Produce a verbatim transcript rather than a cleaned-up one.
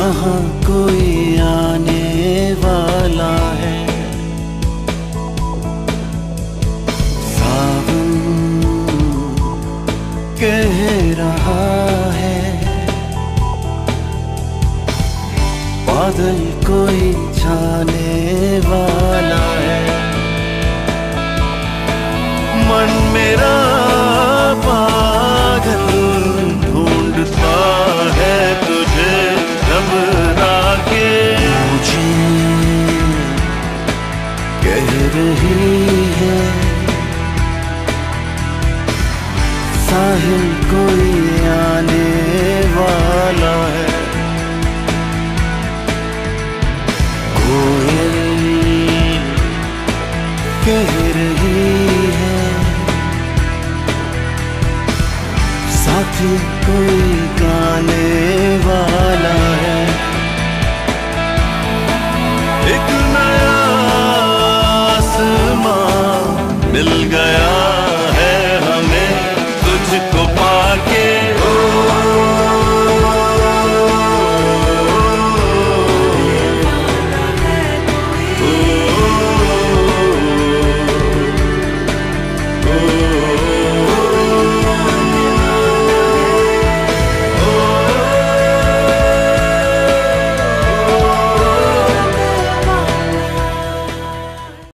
यहाँ कोई आने वाला है। सावन कह रहा है, बादल कोई छाने वाला है। मन मेरा पागल ढूंढता है तुझे घबरा के। मुझे कह रही है साहिल कोई आने वाला है। कोयल कह रही है साथी कोई गाने वाला है।